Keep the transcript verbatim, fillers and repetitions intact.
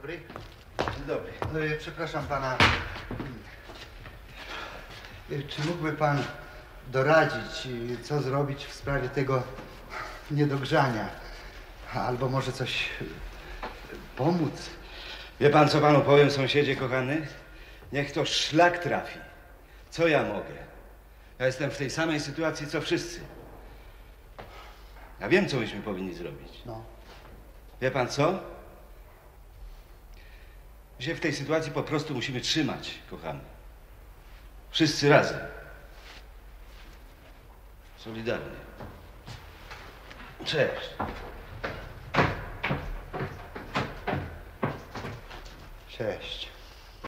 dobry. Dzień dobry. E, Przepraszam pana. E, Czy mógłby pan doradzić, e, co zrobić w sprawie tego niedogrzania? Albo może coś e, pomóc? Wie pan, co panu powiem, sąsiedzie kochany? Niech to szlak trafi. Co ja mogę? Ja jestem w tej samej sytuacji, co wszyscy. Ja wiem, co myśmy powinni zrobić. No. Wie pan co? My się w tej sytuacji po prostu musimy trzymać, kochany. Wszyscy razem. Solidarnie. Cześć. Cześć.